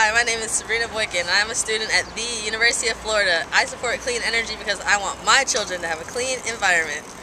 Hi, my name is Sabrina and I'm a student at the University of Florida. I support clean energy because I want my children to have a clean environment.